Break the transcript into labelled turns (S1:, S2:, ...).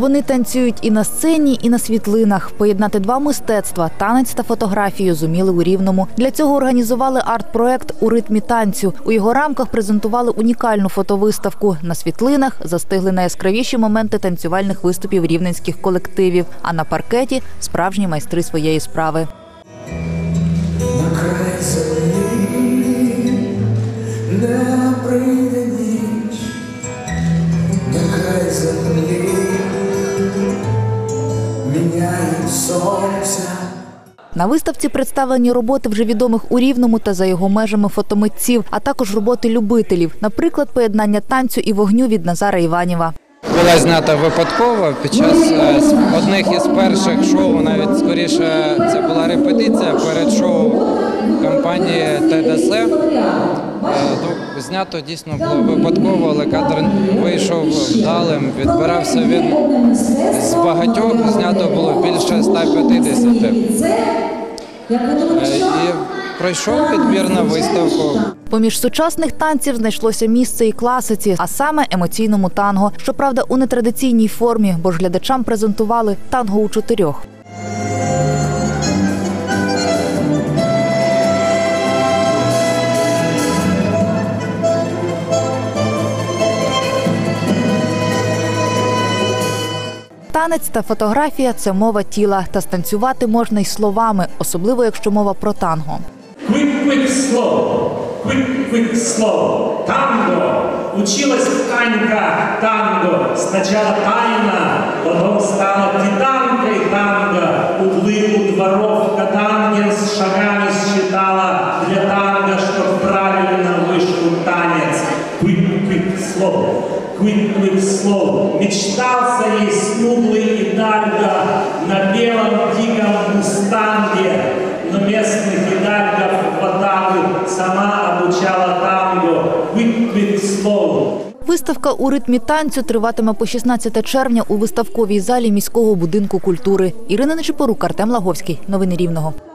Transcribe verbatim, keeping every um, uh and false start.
S1: Вони танцюють і на сцені, і на світлинах. Поєднати два мистецтва – танець та фотографію – зуміли у Рівному. Для цього організували арт-проект «У ритмі танцю». У його рамках презентували унікальну фотовиставку. На світлинах застигли найяскравіші моменти танцювальних виступів рівненських колективів, а на паркеті – справжні майстри своєї справи.
S2: На край землі не прийде ніч, на край землі міняють сонця.
S1: На виставці представлені роботи вже відомих у Рівному та за його межами фотомитців, а також роботи любителів, наприклад, поєднання танцю і вогню від Назара Іваніва.
S3: Була знята випадково під час одних із перших шоу, навіть скоріше це була репетиція перед шоу компанії Т Д С. Знято дійсно було випадково, але кадр вийшов вдалим, відбирався він з багатьох, знято було більше ста п'ятдесят. І пройшов відбір на виставку.
S1: Поміж сучасних танців знайшлося місце і класиці, а саме емоційному танго. Щоправда, у нетрадиційній формі, бо ж глядачам презентували танго у чотирьох. Танець та фотографія – це мова тіла. Та станцювати можна й словами, особливо якщо мова про танго.
S4: Quick, quick, slow. Quick, quick, slow. Танго. Училась Танька танго. Сначала тайна, потом стала титанкой танго. Углы у дворов Катанген с шагами считала для танго, чтоб правильно вышел танец. Quick, quick, slow. Quick, quick, slow. Мечтался ей смуглый идальго на белом диком мустанге, но местных идальгов в атаку сама обучала танго. Quick, quick, slow.
S1: Виставка «У ритмі танцю» триватиме по шістнадцяте червня у виставковій залі міського будинку культури. Ірина Нечипорук, Артем Лаговський. Новини Рівного.